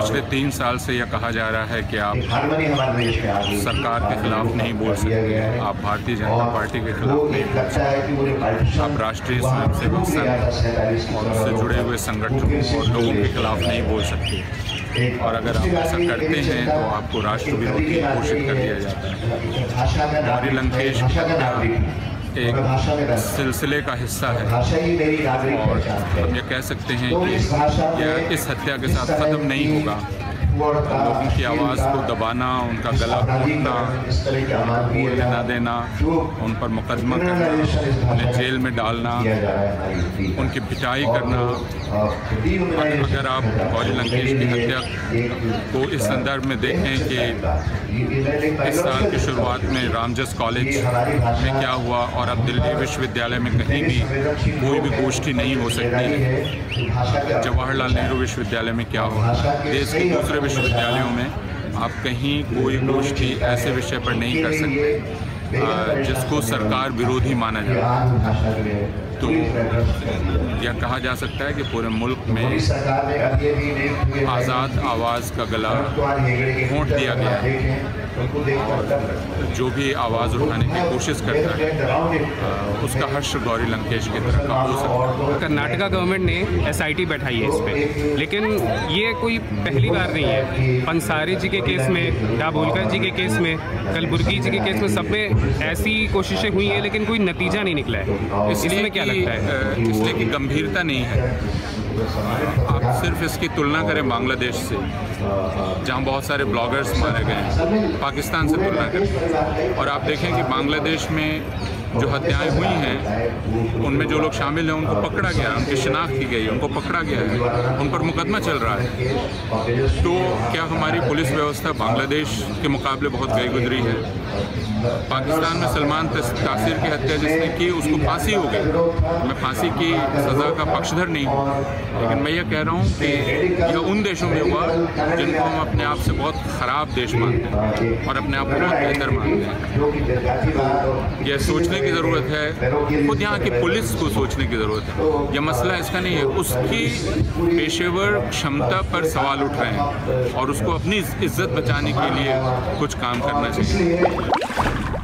पिछले 3 साल से यह कहा जा रहा है कि आप सरकार के खिलाफ नहीं बोल सकते, आप भारतीय जनता पार्टी के खिलाफ नहीं बोल सकते, आप राष्ट्रीय स्वयंसेवक संघ और उससे जुड़े हुए संगठनों और लोगों के खिलाफ नहीं बोल सकते, और अगर आप ऐसा करते हैं तो आपको राष्ट्र विरोधी घोषित कर दिया जाता है। गौरी लंकेश एक सिलसिले का हिस्सा है और हम ये कह सकते हैं कि यह इस हत्या के साथ ख़त्म नहीं होगा। लोगों की आवाज़ को दबाना, उनका गला घोटना, बोलने न देना, उन पर मुकदमा करना, उन्हें जेल में डालना, उनकी पिटाई करना। अगर आप गौरी लंकेश की हत्या को इस संदर्भ में देखें कि इस साल की शुरुआत में रामजस कॉलेज में क्या हुआ और अब दिल्ली विश्वविद्यालय में कहीं भी कोई भी गोष्ठी नहीं हो सकती है, जवाहरलाल नेहरू विश्वविद्यालय में क्या हुआ, देश के दूसरे विश्वविद्यालयों में आप कहीं कोई गोष्ठी ऐसे विषय पर नहीं कर सकते जिसको सरकार विरोधी माना जाए। तो यह कहा जा सकता है कि पूरे मुल्क में आज़ाद आवाज़ का गला घोंट दिया गया है और जो भी आवाज़ उठाने की कोशिश करता है उसका हश्र गौरी लंकेश की तरह का हो सकता है। कर्नाटका गवर्नमेंट ने SIT बैठाई है इस पर, लेकिन ये कोई पहली बार नहीं है। पंसारी जी के केस में, दाभोलकर जी के केस में, कलबुर्गी जी के केस में, सब में ऐसी कोशिशें हुई हैं लेकिन कोई नतीजा नहीं निकला है। इसलिए क्या लगता है? इसलिए कि गंभीरता नहीं है। आप सिर्फ इसकी तुलना करें बांग्लादेश से, जहां बहुत सारे ब्लॉगर्स मारे गए हैं, पाकिस्तान से तुलना करें और आप देखें कि बांग्लादेश में जो हत्याएं हुई हैं उनमें जो लोग शामिल हैं उनको पकड़ा गया, उनकी शिनाख्त की गई, उनको पकड़ा गया है, उन पर मुकदमा चल रहा है। तो क्या हमारी पुलिस व्यवस्था बांग्लादेश के मुकाबले बहुत गई गुजरी है? पाकिस्तान में सलमान तासीर की हत्या जिसने की उसको फांसी हो गई। मैं फांसी की सज़ा का पक्षधर नहीं हूँ, लेकिन मैं ये कह रहा हूँ कि यह उन देशों में हुआ जिनको हम अपने आप से बहुत ख़राब देश मानते हैं और अपने आप को बहुत बेहतर मानते हैं। यह सोचने की ज़रूरत है, खुद यहाँ की पुलिस को सोचने की ज़रूरत है। यह मसला इसका नहीं है, उसकी पेशेवर क्षमता पर सवाल उठ रहे हैं और उसको अपनी इज्जत बचाने के लिए कुछ काम करना चाहिए।